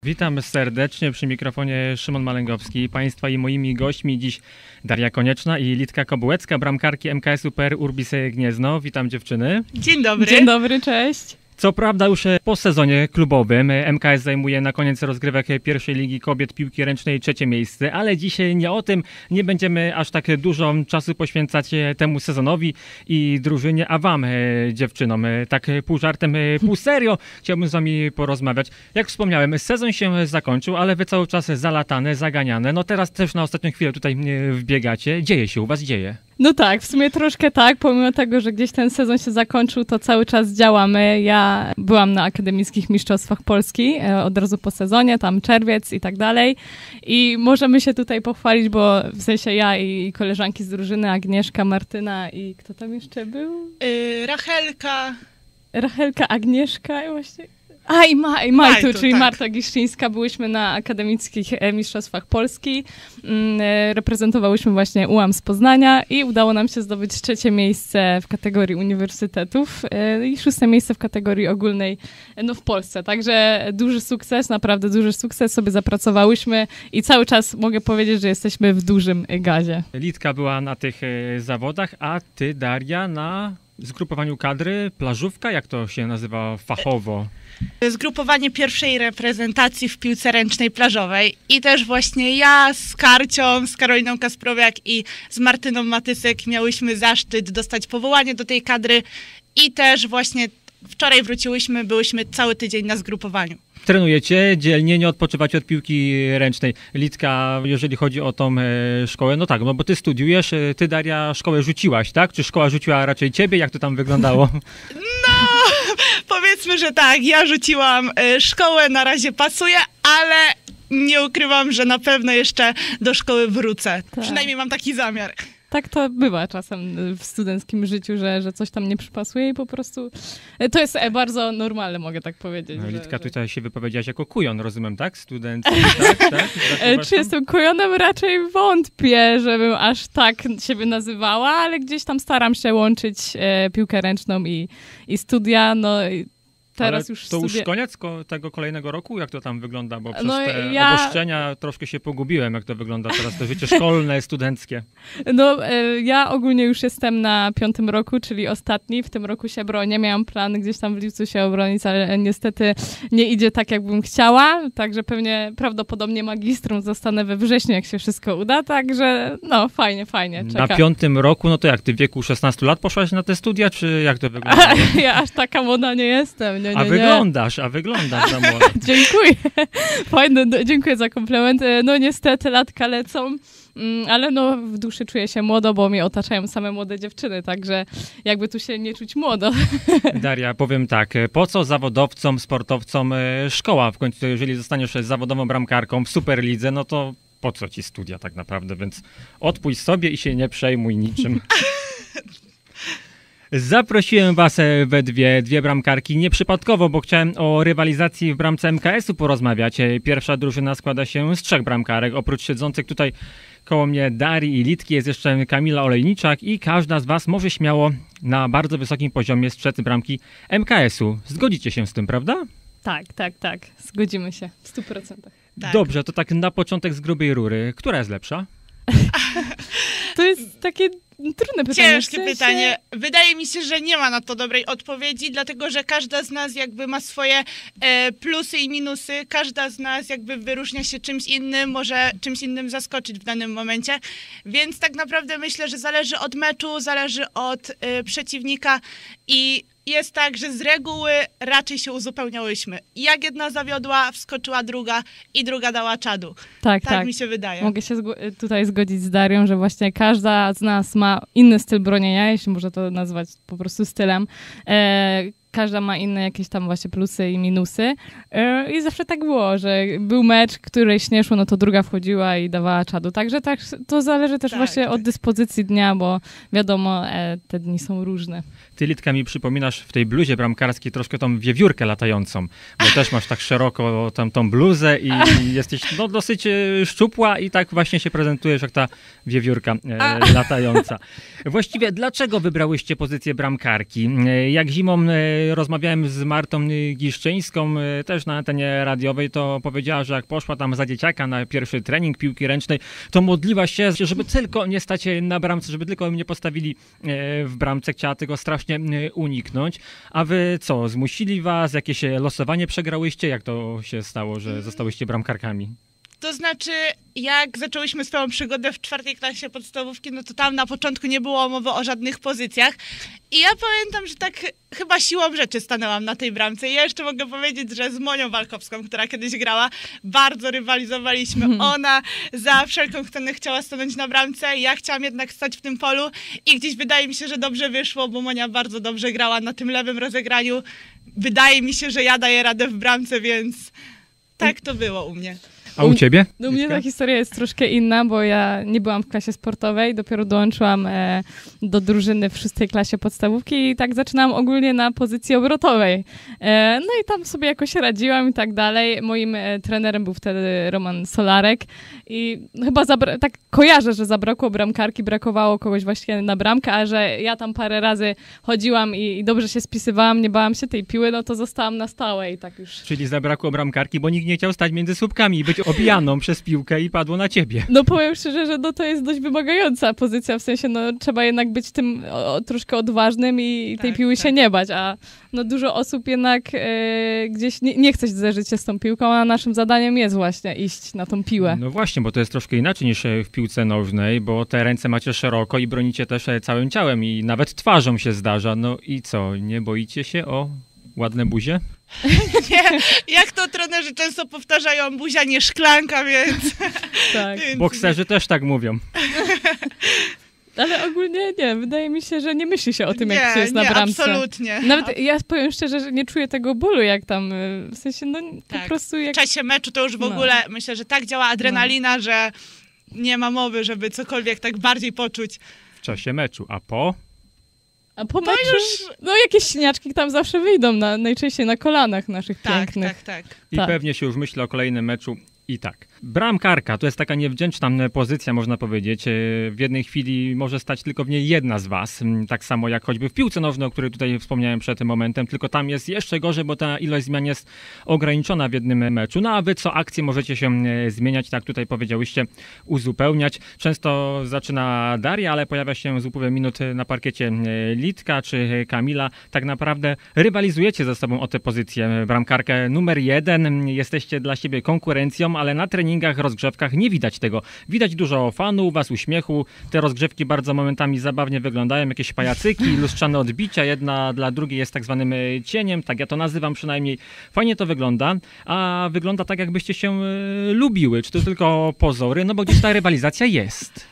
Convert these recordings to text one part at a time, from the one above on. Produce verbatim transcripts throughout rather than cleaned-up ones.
Witam serdecznie przy mikrofonie Szymon Malęgowski. Państwa i moimi gośćmi dziś Daria Konieczna i Litka Kobułecka, bramkarki M K S u P R Urbis Gniezno. Witam dziewczyny. Dzień dobry. Dzień dobry, cześć. Co prawda już po sezonie klubowym M K S zajmuje na koniec rozgrywek pierwszej ligi kobiet piłki ręcznej trzecie miejsce, ale dzisiaj nie o tym, nie będziemy aż tak dużo czasu poświęcać temu sezonowi i drużynie, a wam dziewczynom, tak pół żartem, pół serio chciałbym z wami porozmawiać. Jak wspomniałem, sezon się zakończył, ale wy cały czas zalatane, zaganiane, no teraz też na ostatnią chwilę tutaj wbiegacie, dzieje się u was, dzieje. No tak, w sumie troszkę tak, pomimo tego, że gdzieś ten sezon się zakończył, to cały czas działamy. Ja byłam na Akademickich Mistrzostwach Polski od razu po sezonie, tam czerwiec i tak dalej i możemy się tutaj pochwalić, bo w sensie ja i koleżanki z drużyny, Agnieszka, Martyna i kto tam jeszcze był? Yy, Rachelka. Rachelka, Agnieszka i właśnie... A i, Ma, i Majtu, Majtu, czyli tak. Marta Giszczyńska. Byłyśmy na Akademickich Mistrzostwach Polski. Reprezentowałyśmy właśnie U A M z Poznania i udało nam się zdobyć trzecie miejsce w kategorii uniwersytetów i szóste miejsce w kategorii ogólnej no, w Polsce. Także duży sukces, naprawdę duży sukces sobie zapracowałyśmy i cały czas mogę powiedzieć, że jesteśmy w dużym gazie. Litka była na tych zawodach, a ty, Daria, na zgrupowaniu kadry, plażówka, jak to się nazywa fachowo? Zgrupowanie pierwszej reprezentacji w piłce ręcznej plażowej i też właśnie ja z Karcią, z Karoliną Kasprowiak i z Martyną Matysek miałyśmy zaszczyt dostać powołanie do tej kadry i też właśnie wczoraj wróciłyśmy, byłyśmy cały tydzień na zgrupowaniu. Trenujecie dzielnie, nie odpoczywacie od piłki ręcznej. Litka, jeżeli chodzi o tą e, szkołę, no tak, no bo ty studiujesz, e, ty Daria szkołę rzuciłaś, tak? Czy szkoła rzuciła raczej ciebie? Jak to tam wyglądało? No, powiedzmy, że tak, ja rzuciłam e, szkołę, na razie pasuję, ale nie ukrywam, że na pewno jeszcze do szkoły wrócę. Tak. Przynajmniej mam taki zamiar. Tak to bywa czasem w studenckim życiu, że, że coś tam nie przypasuje i po prostu to jest bardzo normalne, mogę tak powiedzieć. No, że, Litka, że... tutaj się wypowiedziałaś jako kujon, rozumiem, tak? Student, tak? tak? Czy jestem kujonem? Raczej wątpię, żebym aż tak siebie nazywała, ale gdzieś tam staram się łączyć e, piłkę ręczną i, i studia, no i teraz Ale już to studia... już koniec ko- tego kolejnego roku? Jak to tam wygląda? Bo przez No, te ja- obostrzenia troszkę się pogubiłem, jak to wygląda teraz, to życie szkolne, studenckie. No, e, ja ogólnie już jestem na piątym roku, czyli ostatni. W tym roku się bronię. Miałam plan gdzieś tam w lipcu się obronić, ale niestety nie idzie tak, jakbym chciała. Także pewnie prawdopodobnie magistrum zostanę we wrześniu, jak się wszystko uda. Także no, fajnie, fajnie. Czekam. Na piątym roku, no to jak, ty w wieku szesnastu lat poszłaś na te studia, czy jak to wygląda? Ja aż taka młoda nie jestem. Nie, nie, A nie. wyglądasz, a wyglądasz za młoda. Dziękuję. Fajne, no, dziękuję za komplement. No niestety latka lecą, mm, ale no w duszy czuję się młodo, bo mnie otaczają same młode dziewczyny, także jakby tu się nie czuć młodo. Daria, powiem tak, po co zawodowcom, sportowcom e, szkoła? W końcu, jeżeli zostaniesz zawodową bramkarką w Superlidze, no to po co ci studia tak naprawdę? Więc odpuść sobie i się nie przejmuj niczym. Zaprosiłem was we dwie, dwie bramkarki nieprzypadkowo, bo chciałem o rywalizacji w bramce M K S u porozmawiać. Pierwsza drużyna składa się z trzech bramkarek. Oprócz siedzących tutaj koło mnie Darii i Litki jest jeszcze Kamila Olejniczak i każda z was może śmiało na bardzo wysokim poziomie strzec bramki M K S u. Zgodzicie się z tym, prawda? Tak, tak, tak. Zgodzimy się w stu procentach. Tak. Dobrze, to tak na początek z grubej rury. Która jest lepsza? To jest takie trudne pytanie. Ciężkie w sensie... pytanie. Wydaje mi się, że nie ma na to dobrej odpowiedzi, dlatego że każda z nas jakby ma swoje e, plusy i minusy. Każda z nas jakby wyróżnia się czymś innym, może czymś innym zaskoczyć w danym momencie. Więc tak naprawdę myślę, że zależy od meczu, zależy od e, przeciwnika i jest tak, że z reguły raczej się uzupełniałyśmy. Jak jedna zawiodła, wskoczyła druga i druga dała czadu. Tak, Tak, tak. mi się wydaje. Mogę się zgo- tutaj zgodzić z Darią, że właśnie każda z nas ma inny styl bronienia, jeśli można to nazwać po prostu stylem. E, każda ma inne jakieś tam właśnie plusy i minusy. E, I zawsze tak było, że był mecz, któryś nie szło, no to druga wchodziła i dawała czadu. Także tak, to zależy też Tak, właśnie tak. od dyspozycji dnia, bo wiadomo, e, te dni są różne. Ty, Litka, mi przypominasz w tej bluzie bramkarskiej troszkę tą wiewiórkę latającą, bo też masz tak szeroko tam tą bluzę i jesteś no, dosyć e, szczupła i tak właśnie się prezentujesz jak ta wiewiórka e, latająca. Właściwie dlaczego wybrałyście pozycję bramkarki? E, jak zimą e, rozmawiałem z Martą Giszczyńską, też na antenie radiowej, to powiedziała, że jak poszła tam za dzieciaka na pierwszy trening piłki ręcznej, to modliła się, żeby tylko nie stać na bramce, żeby tylko mnie postawili w bramce. Chciała tego strasznie uniknąć. A wy co, zmusili was? Jakieś losowanie przegrałyście? Jak to się stało, że zostałyście bramkarkami? To znaczy, jak zaczęłyśmy swoją przygodę w czwartej klasie podstawówki, no to tam na początku nie było mowy o żadnych pozycjach. I ja pamiętam, że tak chyba siłą rzeczy stanęłam na tej bramce. I ja jeszcze mogę powiedzieć, że z Monią Walkowską, która kiedyś grała, bardzo rywalizowaliśmy. Mhm. Ona za wszelką cenę chciała stanąć na bramce, ja chciałam jednak stać w tym polu i gdzieś wydaje mi się, że dobrze wyszło, bo Monia bardzo dobrze grała na tym lewym rozegraniu. Wydaje mi się, że ja daję radę w bramce, więc tak to było u mnie. A u ciebie? U mnie ta historia jest troszkę inna, bo ja nie byłam w klasie sportowej, dopiero dołączyłam e, do drużyny w szóstej klasie podstawówki i tak zaczynałam ogólnie na pozycji obrotowej. E, no i tam sobie jakoś radziłam i tak dalej. Moim e, trenerem był wtedy Roman Solarek i chyba zabra- tak kojarzę, że zabrakło bramkarki, brakowało kogoś właśnie na bramkę, a że ja tam parę razy chodziłam i, i dobrze się spisywałam, nie bałam się tej piły, no to zostałam na stałe i tak już. Czyli zabrakło bramkarki, bo nikt nie chciał stać między słupkami i być obijaną przez piłkę i padło na ciebie. No powiem szczerze, że no to jest dość wymagająca pozycja, w sensie no trzeba jednak być tym o, troszkę odważnym i tej tak, piły tak. się nie bać, a no dużo osób jednak e, gdzieś nie, nie chce zderzyć się z tą piłką, a naszym zadaniem jest właśnie iść na tą piłę. No właśnie, bo to jest troszkę inaczej niż w piłce nożnej, bo te ręce macie szeroko i bronicie też całym ciałem i nawet twarzą się zdarza. No i co, nie boicie się o ładne buzie? Nie, jak to trenerzy często powtarzają, buzia nie szklanka, więc... Tak. więc... Bokserzy też tak mówią. Ale ogólnie nie, wydaje mi się, że nie myśli się o tym, nie, jak się jest na nie, bramce. absolutnie. Nawet ja powiem szczerze, że nie czuję tego bólu, jak tam, w sensie, no Tak. po prostu jak... W czasie meczu to już w No. ogóle, myślę, że tak działa adrenalina, że nie ma mowy, żeby cokolwiek tak bardziej poczuć. W czasie meczu, a po? A po To meczu, już... no jakieś śniaczki tam zawsze wyjdą, na, najczęściej na kolanach naszych Tak, pięknych. tak, tak. I Tak. pewnie się już myśli o kolejnym meczu. I tak. Bramkarka to jest taka niewdzięczna pozycja, można powiedzieć. W jednej chwili może stać tylko w niej jedna z was. Tak samo jak choćby w piłce nożnej, o której tutaj wspomniałem przed tym momentem. Tylko tam jest jeszcze gorzej, bo ta ilość zmian jest ograniczona w jednym meczu. No a wy co akcję możecie się zmieniać, tak tutaj powiedziałyście, uzupełniać. Często zaczyna Daria, ale pojawia się z upływem minut na parkiecie Litka czy Kamila. Tak naprawdę rywalizujecie ze sobą o tę pozycję. Bramkarkę numer jeden. Jesteście dla siebie konkurencją, ale na treningach, rozgrzewkach nie widać tego. Widać dużo fanu, was uśmiechu. Te rozgrzewki bardzo momentami zabawnie wyglądają. Jakieś pajacyki, lustrzane odbicia. Jedna dla drugiej jest tak zwanym cieniem. Tak ja to nazywam przynajmniej. Fajnie to wygląda. A wygląda tak, jakbyście się y, lubiły. Czy to tylko pozory? No bo gdzieś ta rywalizacja jest.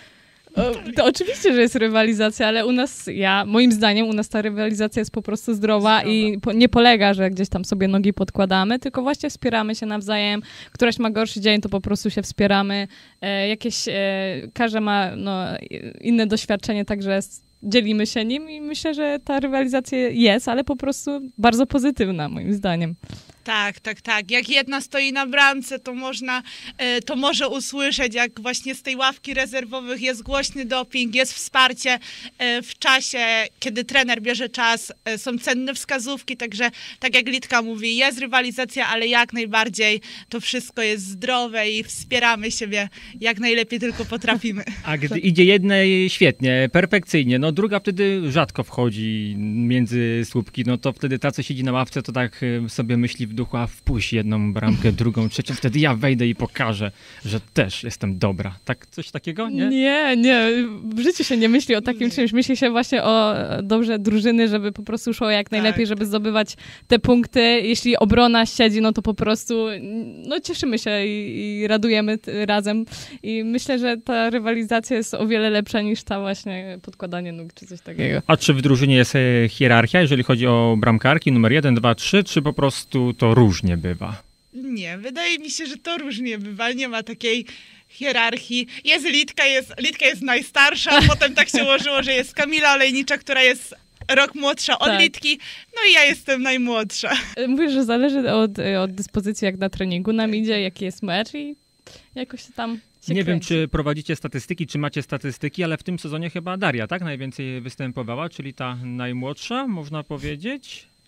O, to oczywiście, że jest rywalizacja, ale u nas, ja, moim zdaniem, u nas ta rywalizacja jest po prostu zdrowa, zdrowa. i po, nie polega, że gdzieś tam sobie nogi podkładamy, tylko właśnie wspieramy się nawzajem. Któraś ma gorszy dzień, to po prostu się wspieramy. E, jakieś, e, każdy ma no, inne doświadczenie, także dzielimy się nim i myślę, że ta rywalizacja jest, ale po prostu bardzo pozytywna, moim zdaniem. Tak, tak, tak. Jak jedna stoi na bramce, to można, e, to może usłyszeć, jak właśnie z tej ławki rezerwowych jest głośny doping, jest wsparcie e, w czasie, kiedy trener bierze czas, e, są cenne wskazówki, także tak jak Litka mówi, jest rywalizacja, ale jak najbardziej to wszystko jest zdrowe i wspieramy siebie jak najlepiej tylko potrafimy. A gdy idzie jednej świetnie, perfekcyjnie, no druga wtedy rzadko wchodzi między słupki, no to wtedy ta, co siedzi na ławce, to tak sobie myśli w duchu, a wpuść jedną bramkę, drugą, trzecią, wtedy ja wejdę i pokażę, że też jestem dobra. Tak, coś takiego, nie? Nie, nie. W życiu się nie myśli o takim czymś. Myśli się właśnie o dobrze drużyny, żeby po prostu szło jak najlepiej, tak. żeby zdobywać te punkty. Jeśli obrona siedzi, no to po prostu no cieszymy się i, i radujemy t- razem. I myślę, że ta rywalizacja jest o wiele lepsza niż ta właśnie podkładanie nóg czy coś takiego. A czy w drużynie jest hierarchia, jeżeli chodzi o bramkarki numer jeden, dwa, trzy, czy po prostu to różnie bywa? Nie, wydaje mi się, że to różnie bywa. Nie ma takiej hierarchii. Jest Litka, jest, Litka jest najstarsza, potem tak się ułożyło, że jest Kamila Olejnicza, która jest rok młodsza od tak. Litki, no i ja jestem najmłodsza. Mówisz, że zależy od, od dyspozycji, jak na treningu nam idzie, jaki jest mecz i jakoś się tam się Nie kręci. wiem, czy prowadzicie statystyki, czy macie statystyki, ale w tym sezonie chyba Daria, tak? Najwięcej występowała, czyli ta najmłodsza, można powiedzieć.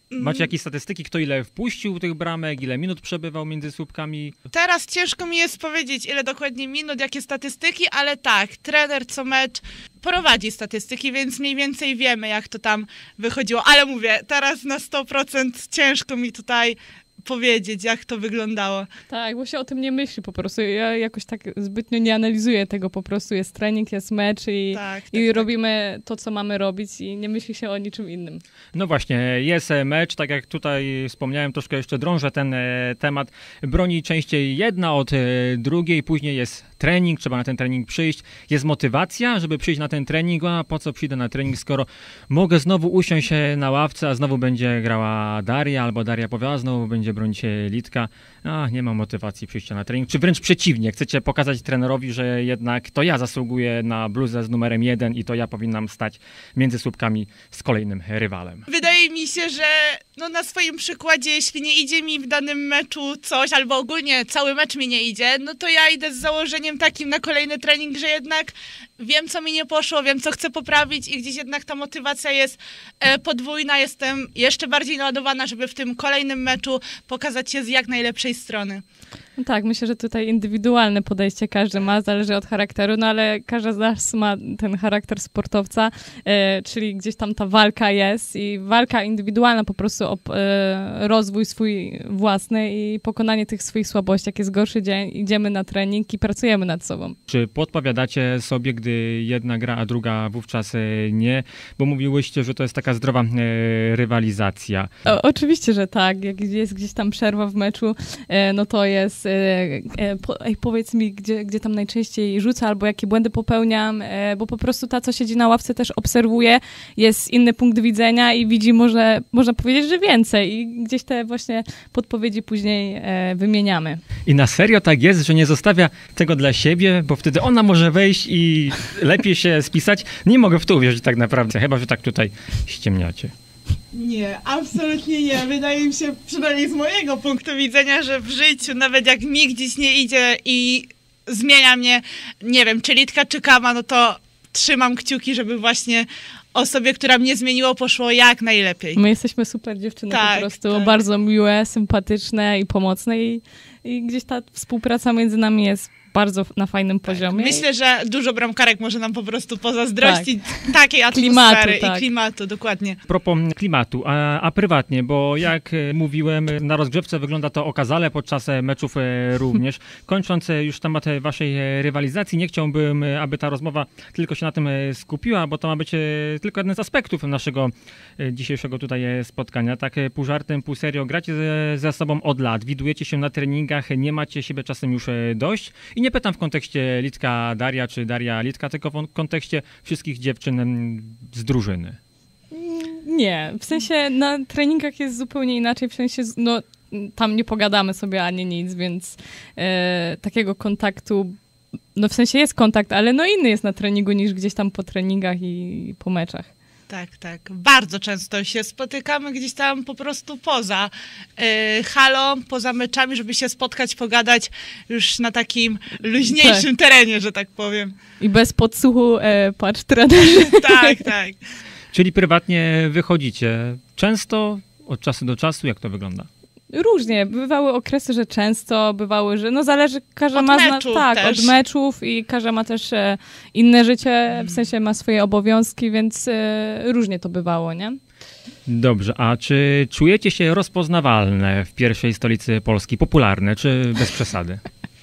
Macie jakieś statystyki, kto ile wpuścił tych bramek, ile minut przebywał między słupkami? Teraz ciężko mi jest powiedzieć, ile dokładnie minut, jakie statystyki, ale tak, trener co mecz prowadzi statystyki, więc mniej więcej wiemy, jak to tam wychodziło. Ale mówię, teraz na sto procent ciężko mi tutaj powiedzieć, jak to wyglądało. Tak, bo się o tym nie myśli po prostu. Ja jakoś tak zbytnio nie analizuję tego, po prostu jest trening, jest mecz i, Tak, tak, i tak. robimy to, co mamy robić i nie myśli się o niczym innym. No właśnie, jest e, mecz, tak jak tutaj wspomniałem, troszkę jeszcze drążę ten e, temat. Broni częściej jedna od e, drugiej, później jest trening, trzeba na ten trening przyjść. Jest motywacja, żeby przyjść na ten trening, a po co przyjdę na trening, skoro mogę znowu usiąść e, na ławce, a znowu będzie grała Daria, albo Daria powiała, znowu będzie bronić e, Litka. A, nie ma motywacji przyjścia na trening. Czy wręcz przeciwnie, chcecie pokazać trenerowi, że jednak to ja zasługuję na bluzę z numerem jeden i to ja powinnam stać między słupkami z kolejnym rywalem. Wydaje mi się, że no na swoim przykładzie, jeśli nie idzie mi w danym meczu coś, albo ogólnie cały mecz mi nie idzie, no to ja idę z założeniem takim na kolejny trening, że jednak wiem, co mi nie poszło, wiem, co chcę poprawić i gdzieś jednak ta motywacja jest e, podwójna. Jestem jeszcze bardziej naładowana, żeby w tym kolejnym meczu pokazać się z jak najlepszej strony. No tak, myślę, że tutaj indywidualne podejście każdy ma, zależy od charakteru, no ale każdy z nas ma ten charakter sportowca, e, czyli gdzieś tam ta walka jest i walka indywidualna po prostu o e, rozwój swój własny i pokonanie tych swoich słabości. Jak jest gorszy dzień, idziemy na trening i pracujemy nad sobą. Czy podpowiadacie sobie, gdy jedna gra, a druga wówczas e, nie? Bo mówiłyście, że to jest taka zdrowa e, rywalizacja. O, oczywiście, że tak. Jak jest gdzieś tam przerwa w meczu, e, no to jest e, e, po, ej, powiedz mi, gdzie, gdzie tam najczęściej rzucę albo jakie błędy popełniam, e, bo po prostu ta, co siedzi na ławce, też obserwuje, jest inny punkt widzenia i widzi, może, można powiedzieć, że więcej i gdzieś te właśnie podpowiedzi później e, wymieniamy. I na serio tak jest, że nie zostawia tego dla siebie, bo wtedy ona może wejść i lepiej się spisać? Nie mogę w to uwierzyć tak naprawdę, chyba że tak tutaj ściemniacie. Nie, absolutnie nie. Wydaje mi się, przynajmniej z mojego punktu widzenia, że w życiu, nawet jak mi gdzieś nie idzie i zmienia mnie, nie wiem, czy Litka, czy Kama, no to trzymam kciuki, żeby właśnie osobie, która mnie zmieniło, poszło jak najlepiej. My jesteśmy super dziewczyny, Tak, po prostu tak. bardzo miłe, sympatyczne i pomocne i, i gdzieś ta współpraca między nami jest bardzo na fajnym poziomie. Myślę, że dużo bramkarek może nam po prostu pozazdrościć takiej atmosfery Klimatu, tak. i klimatu, dokładnie. A propos klimatu, a, a prywatnie, bo jak e, mówiłem, na rozgrzewce wygląda to okazale, podczas e, meczów e, również. Kończąc e, już temat e, waszej e, rywalizacji, nie chciałbym, e, aby ta rozmowa tylko się na tym e, skupiła, bo to ma być e, tylko jeden z aspektów naszego e, dzisiejszego tutaj e, spotkania. Tak e, pół żartem, pół serio, gracie ze, ze sobą od lat, widujecie się na treningach, nie macie siebie czasem już e, dość. I nie pytam w kontekście Litka Daria, czy Daria Litka, tylko w kontekście wszystkich dziewczyn mm, z drużyny. Nie, w sensie na treningach jest zupełnie inaczej, w sensie no, tam nie pogadamy sobie ani nic, więc e, takiego kontaktu, no w sensie jest kontakt, ale no inny jest na treningu niż gdzieś tam po treningach i po meczach. Tak, tak. Bardzo często się spotykamy gdzieś tam po prostu poza yy, halą, poza meczami, żeby się spotkać, pogadać już na takim luźniejszym tak. terenie, że tak powiem. I bez podsłuchu e, patrz trenerzy. Tak, tak. Czyli prywatnie wychodzicie często, od czasu do czasu, jak to wygląda? Różnie. Bywały okresy, że często, bywały, że no zależy, każda od ma meczu tak, też. od meczów i każda ma też e, inne życie, w sensie ma swoje obowiązki, więc e, różnie to bywało, nie? Dobrze, a czy czujecie się rozpoznawalne w pierwszej stolicy Polski? Popularne, czy bez przesady?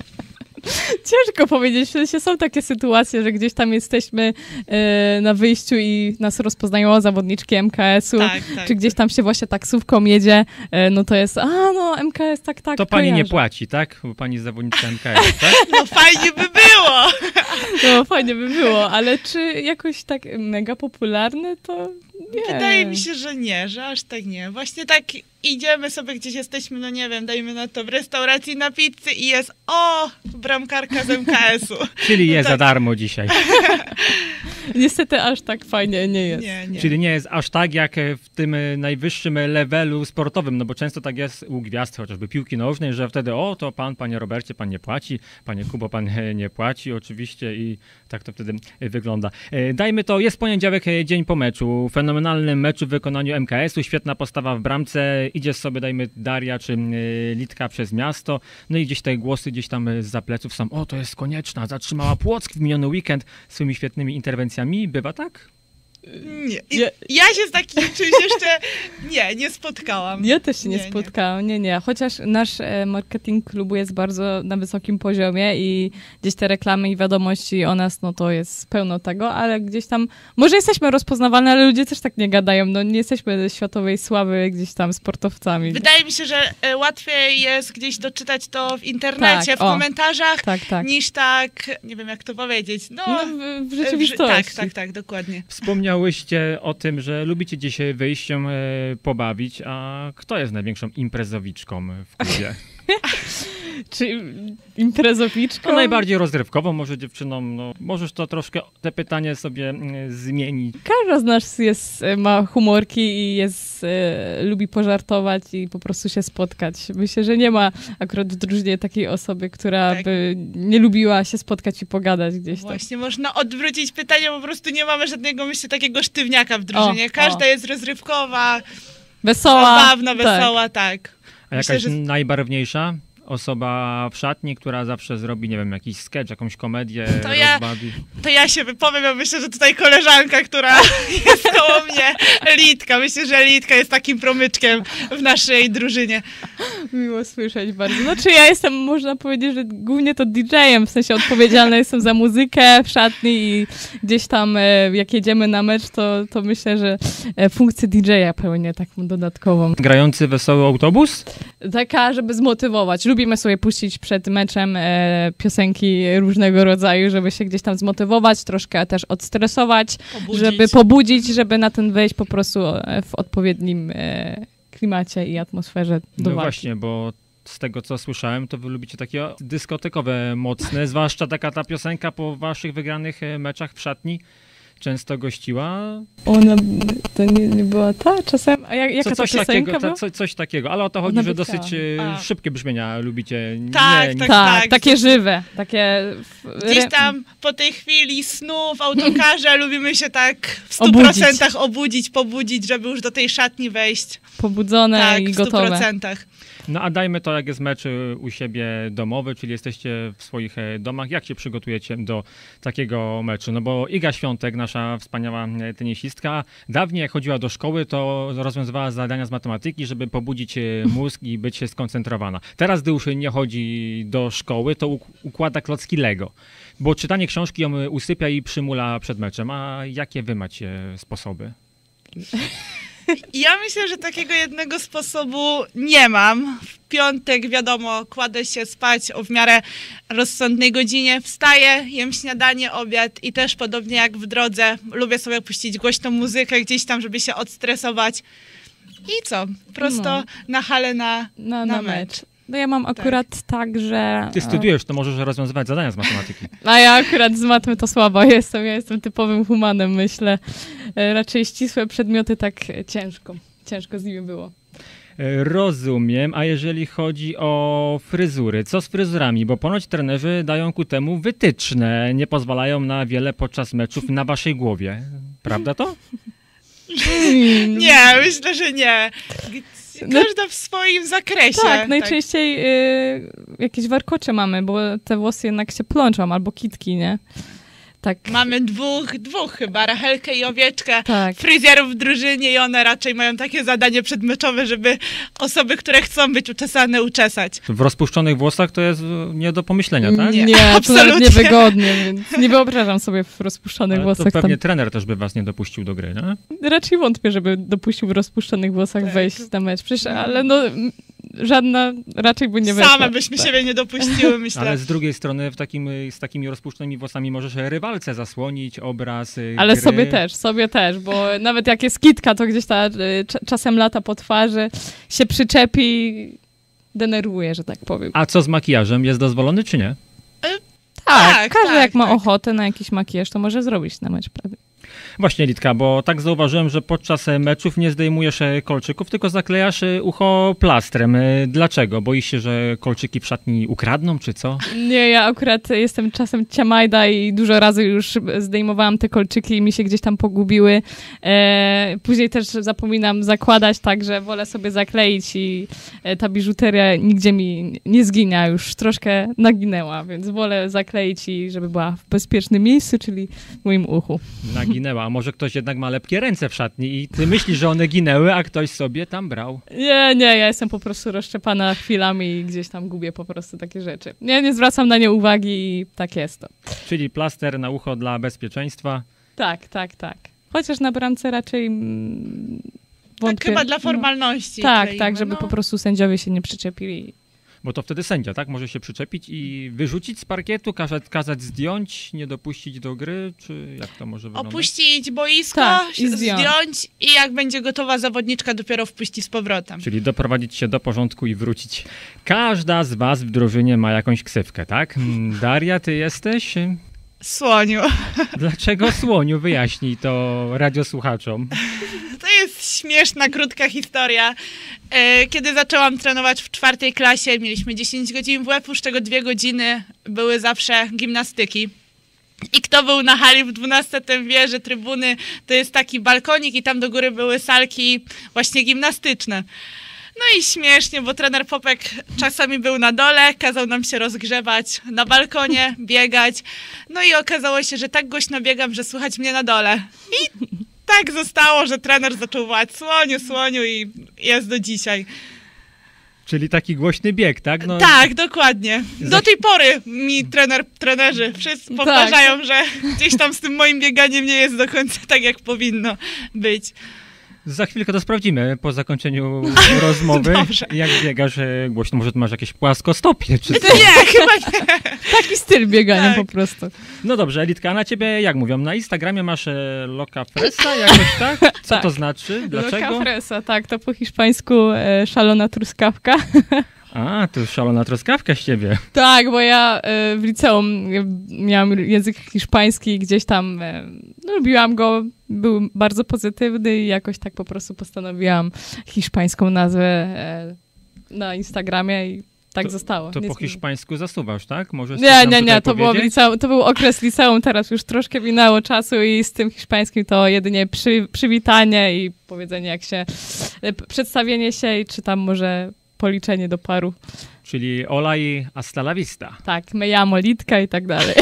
Ciężko powiedzieć, w sensie są takie sytuacje, że gdzieś tam jesteśmy e, na wyjściu i nas rozpoznają o zawodniczki M K S-u, Tak, tak. czy gdzieś tam się właśnie taksówką jedzie, e, no to jest, a no M K S, tak, tak, To pani kojarzę. nie płaci, tak? Bo pani jest zawodniczka M K S, tak? No fajnie by było! No fajnie by było, ale czy jakoś tak mega popularny, to nie. Wydaje mi się, że nie, że aż tak nie. Właśnie tak idziemy sobie gdzieś, jesteśmy, no nie wiem, dajmy na to w restauracji na pizzy i jest o, bramkarka z M K S-u. Czyli No jest tak. za darmo dzisiaj. Niestety aż tak fajnie nie jest. Nie, nie. Czyli nie jest aż tak jak w tym najwyższym levelu sportowym, no bo często tak jest u gwiazd chociażby piłki nożnej, że wtedy o, to pan, panie Robercie, pan nie płaci, panie Kubo, pan nie płaci oczywiście i tak to wtedy wygląda. Dajmy to, jest poniedziałek, dzień po meczu, fenomenalnym meczu w wykonaniu M K S-u, świetna postawa w bramce, idzie sobie, dajmy Daria czy Litka przez miasto, no i gdzieś te głosy gdzieś tam zza pleców są, o, to jest Konieczna, zatrzymała Płock w miniony weekend swoimi świetnymi interwencjami, bywa tak? Nie. I ja się z takim czymś jeszcze nie, nie spotkałam. Ja też się nie, Nie, nie. spotkałam, nie, nie. Chociaż nasz e, marketing klubu jest bardzo na wysokim poziomie i gdzieś te reklamy i wiadomości o nas, no to jest pełno tego, ale gdzieś tam, może jesteśmy rozpoznawalni, ale ludzie też tak nie gadają, no nie jesteśmy światowej sławy gdzieś tam sportowcami. Wydaje mi się, że e, łatwiej jest gdzieś doczytać to w internecie, Tak, w o. komentarzach, Tak, tak. niż tak, nie wiem jak to powiedzieć, no, No, w, w e, rzeczywistości. tak, tak, tak, dokładnie. Wspomniałyście o tym, że lubicie dzisiaj wyjść się e, pobawić, a kto jest największą imprezowiczką w klubie? Czy imprezowiczką? No, najbardziej rozrywkową, może dziewczyną, no, możesz to troszkę, te pytanie sobie e, zmienić. Każda z nas jest, ma humorki i jest, e, lubi pożartować i po prostu się spotkać. Myślę, że nie ma akurat w drużynie takiej osoby, która Tak. by nie lubiła się spotkać i pogadać gdzieś tam. Właśnie, można odwrócić pytanie, po prostu nie mamy żadnego, myślę, takiego sztywniaka w drużynie. O, Każda o. jest rozrywkowa, Wesoła. zabawna, tak. wesoła, tak. A Myślę, jakaś że- najbarwniejsza osoba w szatni, która zawsze zrobi, nie wiem, jakiś sketch, jakąś komedię, To ja- rozbawi. To ja się wypowiem, ja myślę, że tutaj koleżanka, która jest koło mnie, Litka. Myślę, że Litka jest takim promyczkiem w naszej drużynie. Miło słyszeć bardzo. Znaczy ja jestem, można powiedzieć, że głównie to D J-em, w sensie odpowiedzialna jestem za muzykę w szatni i gdzieś tam e, jak jedziemy na mecz, to, to myślę, że e, funkcję D J-a pełnię taką dodatkową. Grający wesoły autobus? Taka, żeby zmotywować. Lubimy sobie puścić przed meczem e, piosenki różnego rodzaju, żeby się gdzieś tam zmotywować, troszkę też odstresować, Obudzić. żeby pobudzić, żeby na ten wejść po prostu e, w odpowiednim e, klimacie i atmosferze do No walki. właśnie, bo z tego co słyszałem, to wy lubicie takie dyskotekowe, mocne, zwłaszcza taka ta piosenka po waszych wygranych e, meczach w szatni często gościła. Ona to nie, nie była ta czasem? A jak, jaka Co, coś, to piosenka takiego, była? to, co, coś takiego, ale o to chodzi, Ona że by dosyć chciała. e, A. szybkie brzmienia lubicie. Tak, nie, tak, nie, Tak, tak. takie żywe, takie... Gdzieś tam po tej chwili snu w autokarze lubimy się tak w stu Obudzić. procentach obudzić, pobudzić, żeby już do tej szatni wejść. Pobudzone Tak, i w stu gotowe. procentach. No a dajmy to, jak jest mecz y, u siebie domowy, czyli jesteście w swoich e, domach. Jak się przygotujecie do takiego meczu? No bo Iga Świątek, nasza wspaniała e, tenisistka, dawniej jak chodziła do szkoły, to rozwiązywała zadania z matematyki, żeby pobudzić e, mózg i być skoncentrowana. Teraz, gdy już nie chodzi do szkoły, to uk- układa klocki Lego. Bo czytanie książki ją usypia i przymula przed meczem. A jakie wy macie sposoby? Ja myślę, że takiego jednego sposobu nie mam. W piątek, wiadomo, kładę się spać o w miarę rozsądnej godzinie, wstaję, jem śniadanie, obiad i też podobnie jak w drodze, lubię sobie puścić głośną muzykę gdzieś tam, żeby się odstresować. I co? Prosto No. na halę na, Na, na na mecz. mecz. No ja mam akurat tak, że... Ty studiujesz, to możesz rozwiązywać zadania z matematyki. A ja akurat z matmy to słaba jestem. Ja jestem typowym humanem, myślę. E, Raczej ścisłe przedmioty tak ciężko. Ciężko z nimi było. Rozumiem, a jeżeli chodzi o fryzury, co z fryzurami? Bo ponoć trenerzy dają ku temu wytyczne, nie pozwalają na wiele podczas meczów na waszej głowie. Prawda to? Nie, myślę, że nie. Każda w swoim zakresie. Tak, najczęściej y, jakieś warkocze mamy, bo te włosy jednak się plączą, albo kitki, nie? Tak. Mamy dwóch, dwóch chyba, Rachelkę i Owieczkę, Tak. fryzjerów w drużynie i one raczej mają takie zadanie przedmeczowe, żeby osoby, które chcą być uczesane, uczesać. W rozpuszczonych włosach to jest e, nie do pomyślenia, tak? Nie, Nie, to nawet absolutnie. niewygodnie, więc nie wyobrażam sobie w rozpuszczonych Ale to włosach tam. pewnie trener też by was nie dopuścił do gry, nie? Raczej wątpię, żeby dopuścił w rozpuszczonych włosach Tak. wejść na mecz. Przecież, ale no, m, żadna raczej by nie weszła. Same byśmy Tak. siebie nie dopuściły, myślę. Ale z drugiej strony w takim, z takimi rozpuszczonymi włosami możesz rywalce zasłonić, obraz e, Ale gry. sobie też, sobie też, bo nawet jak jest kitka, to gdzieś ta y, cz- czasem lata po twarzy, się przyczepi, denerwuje, że tak powiem. A co z makijażem? Jest dozwolony czy nie? Tak, tak, każdy tak, jak ma tak. ochotę na jakiś makijaż, to może zrobić na mecz prawie. Właśnie, Litka, bo tak zauważyłem, że podczas meczów nie zdejmujesz kolczyków, tylko zaklejasz ucho plastrem. Dlaczego? Boisz się, że kolczyki w szatni ukradną, czy co? Nie, ja akurat jestem czasem ciamajda i dużo razy już zdejmowałam te kolczyki i mi się gdzieś tam pogubiły. E, później też zapominam zakładać, tak, że wolę sobie zakleić i ta biżuteria nigdzie mi nie zginia, już troszkę naginęła, więc wolę zakleić i żeby była w bezpiecznym miejscu, czyli w moim uchu. Naginęła, a może ktoś jednak ma lepkie ręce w szatni i ty myślisz, że one ginęły, a ktoś sobie tam brał. Nie, nie, ja jestem po prostu rozszczepana chwilami i gdzieś tam gubię po prostu takie rzeczy. Nie, nie zwracam na nie uwagi i tak jest to. Czyli plaster na ucho dla bezpieczeństwa. Tak, tak, tak. Chociaż na bramce raczej mm, wątpię. Tak chyba dla formalności. No. Tak, kleimy, tak, żeby no. po prostu sędziowie się nie przyczepili. Bo to wtedy sędzia, tak? Może się przyczepić i wyrzucić z parkietu, kazać, kazać zdjąć, nie dopuścić do gry, czy jak to może wyglądać? Opuścić boisko, Tak, i zdjąć. zdjąć i jak będzie gotowa zawodniczka, dopiero wpuści z powrotem. Czyli doprowadzić się do porządku i wrócić. Każda z was w drużynie ma jakąś ksywkę, tak? Mm, Daria, ty jesteś? Słoniu. Dlaczego słoniu? Wyjaśnij to radiosłuchaczom. To jest śmieszna, krótka historia. E, Kiedy zaczęłam trenować w czwartej klasie, mieliśmy dziesięć godzin W F-u, z czego dwie godziny były zawsze gimnastyki. I kto był na hali w dwunastce, ten wie, że trybuny to jest taki balkonik i tam do góry były salki właśnie gimnastyczne. No i śmiesznie, bo trener Popek czasami był na dole, kazał nam się rozgrzewać na balkonie, biegać. No i okazało się, że tak głośno biegam, że słychać mnie na dole. I tak zostało, że trener zaczął wołać słoniu, słoniu i jest do dzisiaj. Czyli taki głośny bieg, tak? No, Tak, dokładnie. Za- Do tej pory mi trener, trenerzy wszyscy Tak. powtarzają, że gdzieś tam z tym moim bieganiem nie jest do końca tak, jak powinno być. Za chwilkę to sprawdzimy po zakończeniu rozmowy. Dobrze. Jak biegasz e, głośno, może ty masz jakieś płaskostopie, czy co? Nie, chyba nie. Taki styl biegania Tak. po prostu. No dobrze, Elitka, a na ciebie jak mówią? Na Instagramie masz e, Loca Fresa jakoś, tak? Co Tak. to znaczy? Dlaczego? Loca fresa, tak, to po hiszpańsku e, szalona truskawka. A, to szalona truskawka z ciebie. Tak, bo ja e, w liceum e, miałam język hiszpański i gdzieś tam e, no, lubiłam go, był bardzo pozytywny i jakoś tak po prostu postanowiłam hiszpańską nazwę e, na Instagramie i tak To- zostało. To Nie po zmieniłam. hiszpańsku zasuwasz, tak? Możesz coś Nie, nam nie, tutaj nie, to, było w powiedzieć? liceum, to był okres liceum, teraz już troszkę minęło czasu i z tym hiszpańskim to jedynie przy, przywitanie i powiedzenie jak się, e, p- przedstawienie się i czy tam może policzenie do paru. Czyli hola i hasta la vista. Tak, me llamo Litka i tak dalej.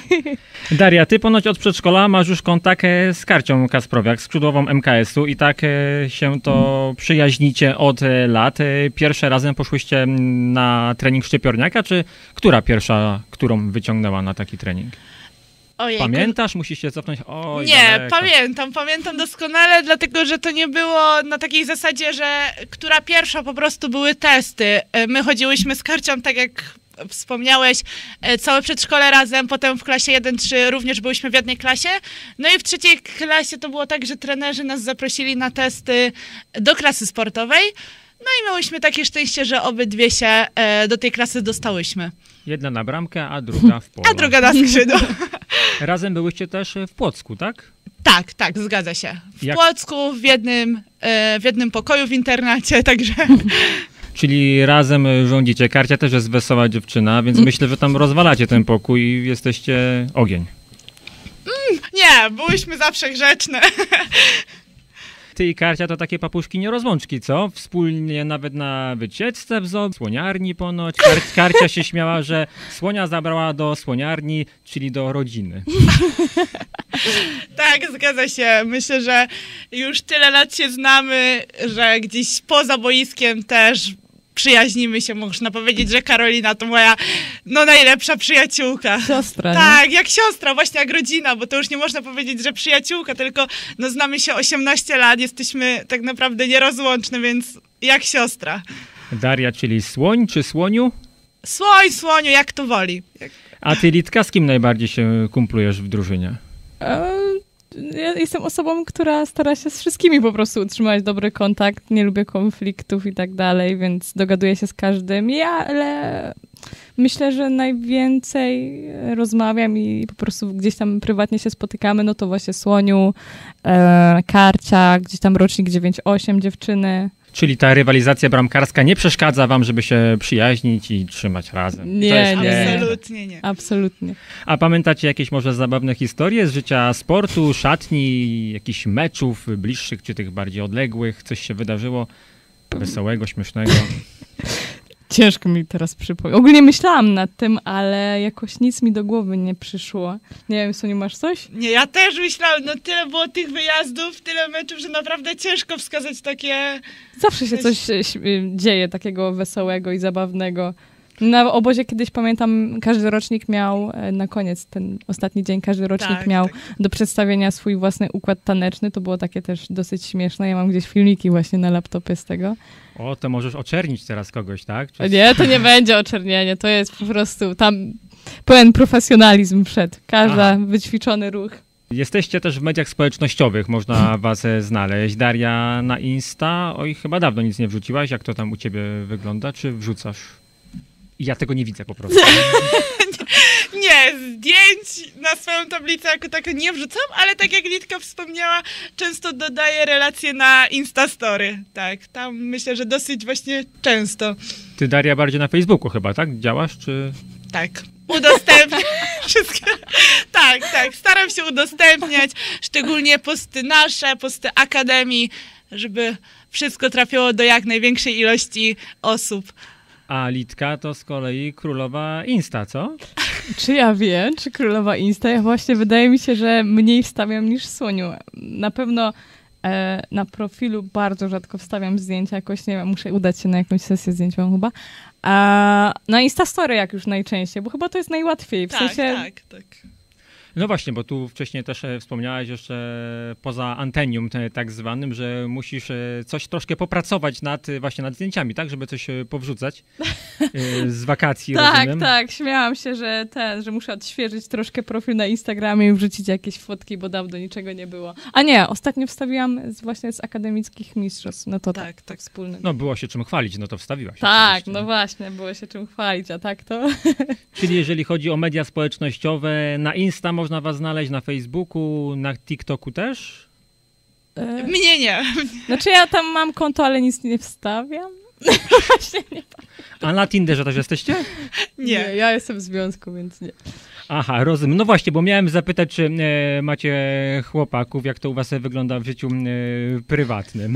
Daria, ty ponoć od przedszkola masz już kontakt e, z Karcią Kasprowiak, skrzydłową M K S-u i tak e, się to przyjaźnicie od e, lat. E, Pierwsze razem poszłyście mm, na trening szczypiorniaka, czy która pierwsza, którą wyciągnęła na taki trening? Ojejku. Pamiętasz? Musisz się cofnąć. Oj, Nie, daleko. pamiętam, pamiętam doskonale, dlatego że to nie było na takiej zasadzie, że która pierwsza, po prostu były testy. E, My chodziłyśmy z Karcią, tak jak wspomniałeś, e, całe przedszkole razem, potem w klasie jeden trzy również byliśmy w jednej klasie. No i w trzeciej klasie to było tak, że trenerzy nas zaprosili na testy do klasy sportowej. No i miałyśmy takie szczęście, że obydwie się e, do tej klasy dostałyśmy. Jedna na bramkę, a druga w pole. A druga na skrzydło. Razem byłyście też w Płocku, tak? Tak, tak, zgadza się. W Jak- Płocku, w jednym, e, w jednym pokoju w internacie, także Czyli razem rządzicie. Karcia też jest wesoła dziewczyna, więc myślę, że tam rozwalacie ten pokój i jesteście ogień. nie, byłyśmy zawsze grzeczne. Ty i Karcia to takie papuszki nierozłączki, co? Wspólnie nawet na wycieczce w zoo, słoniarni ponoć. Kar Karcia się śmiała, że słonia zabrała do słoniarni, czyli do rodziny. Tak, zgadza się. Myślę, że już tyle lat się znamy, że gdzieś poza boiskiem też przyjaźnimy się. Można powiedzieć, że Karolina to moja no najlepsza przyjaciółka. Siostra, nie? Tak, jak siostra, właśnie jak rodzina, bo to już nie można powiedzieć, że przyjaciółka, tylko no znamy się osiemnaście lat, jesteśmy tak naprawdę nierozłączne, więc jak siostra. Daria, czyli słoń czy słoniu? Słoń, słoniu, jak to woli. A ty, Litka, z kim najbardziej się kumplujesz w drużynie? E, ja jestem osobą, która stara się z wszystkimi po prostu utrzymać dobry kontakt, nie lubię konfliktów i tak dalej, więc dogaduję się z każdym, ja, ale myślę, że najwięcej rozmawiam i po prostu gdzieś tam prywatnie się spotykamy, no to właśnie Słoniu, e, Karcia, gdzieś tam rocznik dziewięć osiem dziewczyny. Czyli ta rywalizacja bramkarska nie przeszkadza wam, żeby się przyjaźnić i trzymać razem? Nie, To jest nie. Absolutnie nie. Absolutnie. A pamiętacie jakieś może zabawne historie z życia sportu, szatni, jakichś meczów bliższych czy tych bardziej odległych? Coś się wydarzyło wesołego, śmiesznego? Ciężko mi teraz przypomnieć. Ogólnie myślałam nad tym, ale jakoś nic mi do głowy nie przyszło. Nie wiem, Soniu, masz coś? Nie, ja też myślałam, no tyle było tych wyjazdów, tyle meczów, że naprawdę ciężko wskazać takie... Zawsze się coś e, ś- y, dzieje takiego wesołego i zabawnego. Na obozie kiedyś, pamiętam, każdy rocznik miał, e, na koniec, ten ostatni dzień, każdy rocznik Tak, miał tak. do przedstawienia swój własny układ taneczny. To było takie też dosyć śmieszne. Ja mam gdzieś filmiki właśnie na laptopie z tego. O, to możesz oczernić teraz kogoś, tak? Czy... Nie, to nie będzie oczernienie. To jest po prostu tam pełen profesjonalizm wszedł. Każda Aha. wyćwiczony ruch. Jesteście też w mediach społecznościowych, można was e, znaleźć. Daria na Insta, oj, chyba dawno nic nie wrzuciłaś. Jak to tam u ciebie wygląda? Czy wrzucasz? Ja tego nie widzę po prostu. Nie, zdjęć na swoją tablicę jako tako nie wrzucam, ale tak jak Litka wspomniała, często dodaję relacje na Instastory. Tak, tam myślę, że dosyć właśnie często. Ty, Daria, bardziej na Facebooku chyba, tak? Działasz, czy... Tak, udostępniam wszystkie. Tak, tak, staram się udostępniać, szczególnie posty nasze, posty Akademii, żeby wszystko trafiło do jak największej ilości osób. A Litka to z kolei królowa Insta, co? Czy ja wiem, czy królowa Insta? Ja właśnie wydaje mi się, że mniej wstawiam niż Soniu. Na pewno e, na profilu bardzo rzadko wstawiam zdjęcia, jakoś nie wiem, muszę udać się na jakąś sesję zdjęciową chyba. A na Instastory jak już najczęściej, bo chyba to jest najłatwiej. W Tak, sensie, tak, tak. No właśnie, bo tu wcześniej też e, wspomniałaś jeszcze poza antenium te, tak zwanym, że musisz e, coś troszkę popracować nad e, właśnie nad zdjęciami, tak? Żeby coś e, powrzucać e, z wakacji, tak, rozumiem. tak, śmiałam się, że ten, że muszę odświeżyć troszkę profil na Instagramie i wrzucić jakieś fotki, bo dawno niczego nie było. A nie, ostatnio wstawiłam z, właśnie z akademickich mistrzostw, no to tak, Tak, tak, tak. wspólne. No było się czym chwalić, no to wstawiłaś. Tak, oczywiście. no właśnie, było się czym chwalić, a tak to... Czyli jeżeli chodzi o media społecznościowe, na Insta można was znaleźć, na Facebooku, na TikToku też? E, Mnie nie. Znaczy ja tam mam konto, ale nic nie wstawiam. Właśnie nie. A na Tinderze też jesteście? Nie. ja jestem w związku, więc nie. Aha, rozumiem. No właśnie, bo miałem zapytać, czy e, macie chłopaków, jak to u was wygląda w życiu e, prywatnym.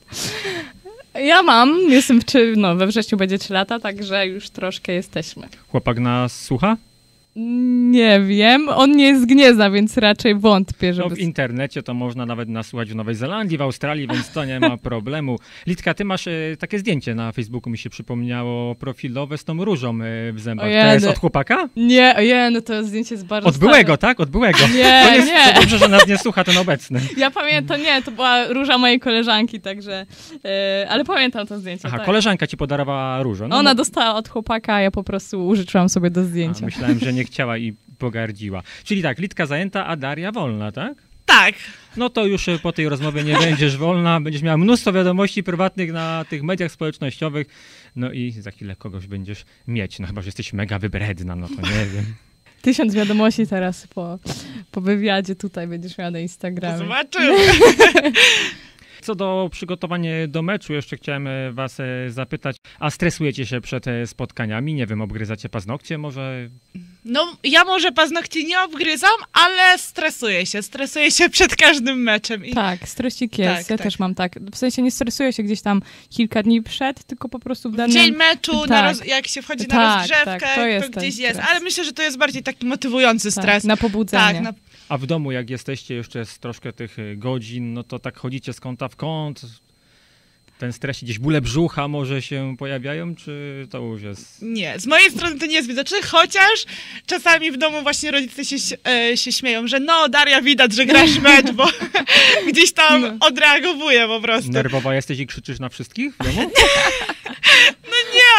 Ja mam, jestem w, czy, no, we wrześniu będzie trzy lata, także już troszkę jesteśmy. Chłopak nas słucha? Nie wiem, on nie jest z Gniezna, więc raczej wątpię, No żeby... w internecie to można nawet nas słuchać w Nowej Zelandii, w Australii, więc to nie ma problemu. Litka, ty masz e, takie zdjęcie na Facebooku, mi się przypomniało, profilowe z tą różą e, w zębach. To Ojej, jest no. od chłopaka? Nie, ojej, no to zdjęcie jest bardzo Od byłego, stare. tak? Od byłego. Nie, to jest, nie. To dobrze, że nas nie słucha ten obecny. Ja pamiętam, nie, to była róża mojej koleżanki, także... e, ale pamiętam to zdjęcie, Aha, tak. koleżanka ci podarowała różę. No, Ona no, dostała od chłopaka, a ja po prostu użyczyłam sobie do a, zdjęcia. myślałem, że nie chciała i pogardziła. Czyli tak, Litka zajęta, a Daria wolna, tak? Tak. No to już e, po tej rozmowie nie będziesz wolna, będziesz miała mnóstwo wiadomości prywatnych na tych mediach społecznościowych, no i za chwilę kogoś będziesz mieć, no chyba, że jesteś mega wybredna, no to nie wiem. Tysiąc wiadomości teraz po, po wywiadzie tutaj będziesz miała na Instagramie. Zobaczymy. Co do przygotowań do meczu, jeszcze chciałem e, was e, zapytać, a stresujecie się przed e, spotkaniami? Nie wiem, obgryzacie paznokcie może? No, ja może paznokci nie obgryzam, ale stresuję się. Stresuję się przed każdym meczem. I Tak, stresik jest, Tak, ja tak. też mam tak. W sensie nie stresuję się gdzieś tam kilka dni przed, tylko po prostu w w danym... dzień meczu, na Tak. roz, jak się wchodzi na Tak, rozgrzewkę, tak, to jest to ten gdzieś jest. stres. Ale myślę, że to jest bardziej taki motywujący tak, stres. na pobudzenie. Tak, na, A w domu, jak jesteście jeszcze z troszkę tych e, godzin, no to tak chodzicie z kąta w kąt, ten stres, gdzieś bóle brzucha może się pojawiają, czy to już jest... nie, z mojej strony to nie jest widoczne, chociaż czasami w domu właśnie rodzice się, e, się śmieją, że no Daria, widać, że grasz mecz, bo gdzieś tam No. odreagowuje po prostu. Nerwowa jesteś i krzyczysz na wszystkich w domu? Nie,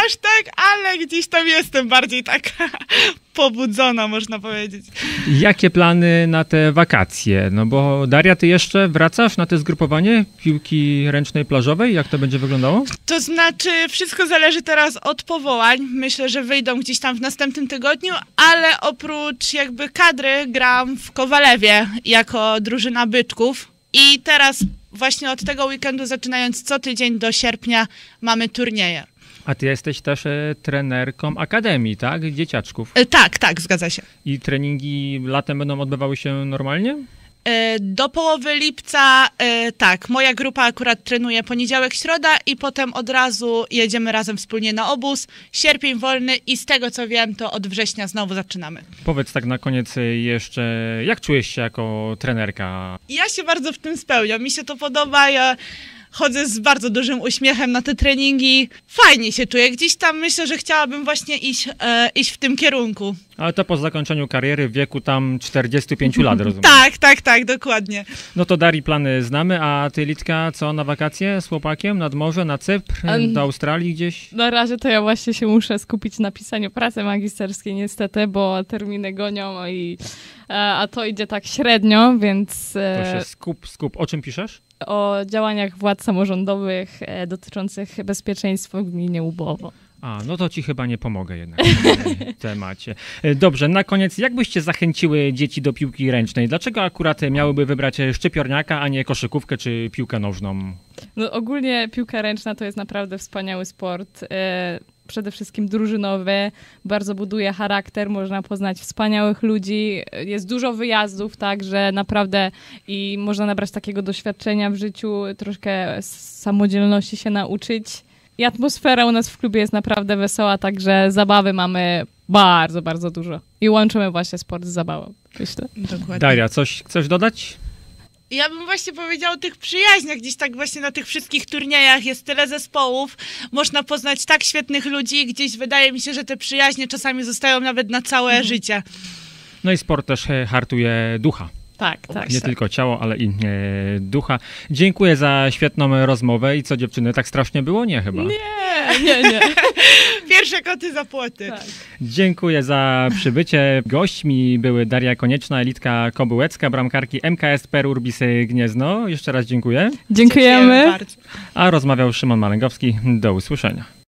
aż tak, ale gdzieś tam jestem bardziej taka pobudzona, można powiedzieć. Jakie plany na te wakacje? No bo Daria, ty jeszcze wracasz na to zgrupowanie piłki ręcznej plażowej? Jak to będzie wyglądało? To znaczy, wszystko zależy teraz od powołań. Myślę, że wyjdą gdzieś tam w następnym tygodniu, ale oprócz jakby kadry gram w Kowalewie jako drużyna byczków i teraz właśnie od tego weekendu zaczynając co tydzień do sierpnia mamy turnieje. A ty jesteś też e, trenerką akademii, tak? Dzieciaczków. E, tak, tak, zgadza się. I treningi latem będą odbywały się normalnie? E, do połowy lipca, e, tak, moja grupa akurat trenuje poniedziałek, środa i potem od razu jedziemy razem wspólnie na obóz. Sierpień wolny i z tego co wiem, to od września znowu zaczynamy. Powiedz tak na koniec jeszcze, jak czujesz się jako trenerka? Ja się bardzo w tym spełniam, mi się to podoba, ja chodzę z bardzo dużym uśmiechem na te treningi. Fajnie się czuję, gdzieś tam myślę, że chciałabym właśnie iść, e, iść w tym kierunku. Ale to po zakończeniu kariery w wieku tam czterdziestu pięciu lat, rozumiem. Tak, tak, tak, dokładnie. No to Darii plany znamy, a ty, Litka, co na wakacje z chłopakiem? Nad morze, na Cypr, Um, do Australii gdzieś? Na razie to ja właśnie się muszę skupić na pisaniu pracy magisterskiej niestety, bo terminy gonią i e, a to idzie tak średnio, więc To e, się skup, skup. O czym piszesz? o działaniach władz samorządowych e, dotyczących bezpieczeństwa w gminie Łubowo. A, no to ci chyba nie pomogę jednak w tym temacie. Dobrze, na koniec, jak byście zachęciły dzieci do piłki ręcznej? Dlaczego akurat miałyby wybrać szczypiorniaka, a nie koszykówkę czy piłkę nożną? No, ogólnie piłka ręczna to jest naprawdę wspaniały sport. E, przede wszystkim drużynowy, bardzo buduje charakter, można poznać wspaniałych ludzi, jest dużo wyjazdów, tak, że naprawdę i można nabrać takiego doświadczenia w życiu, troszkę samodzielności się nauczyć. I atmosfera u nas w klubie jest naprawdę wesoła, także zabawy mamy bardzo, bardzo dużo. I łączymy właśnie sport z zabawą, myślę. Dokładnie. Daria, coś chcesz dodać? Ja bym właśnie powiedziała o tych przyjaźniach, gdzieś tak właśnie na tych wszystkich turniejach jest tyle zespołów, można poznać tak świetnych ludzi, gdzieś wydaje mi się, że te przyjaźnie czasami zostają nawet na całe Mhm. życie. No i sport też e, hartuje ducha. Tak, tak. Nie tylko ciało, ale i e, ducha. Dziękuję za świetną rozmowę. I co, dziewczyny, tak strasznie było? Nie chyba. Nie, nie, nie. Pierwsze koty za płoty. Tak. Dziękuję za przybycie. Gośćmi były Daria Konieczna, Elitka Kobyłecka, bramkarki M K S Per Urbis Gniezno. Jeszcze raz dziękuję. Dziękujemy. bardzo. A rozmawiał Szymon Malęgowski. Do usłyszenia.